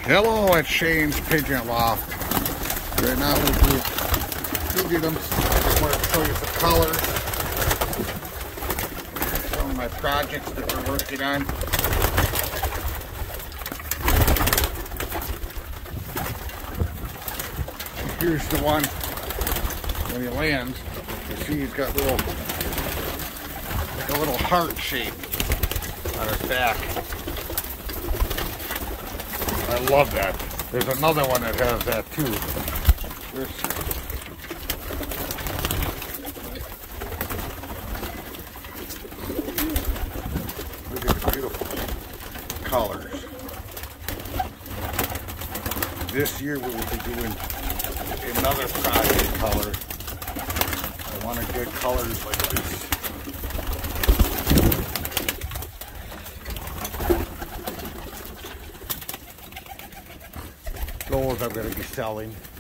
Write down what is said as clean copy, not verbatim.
Hello, it's Shane's Pigeon Loft. Right now we'll do two items. I just want to show you the colors. Some of my projects that we're working on. Here's the one when he lands. You see he's got like a little heart shape on his back. I love that. There's another one that has that too. Look at the beautiful colors. This year we will be doing another project color. I want to get colors like this. Those I'm going to be selling.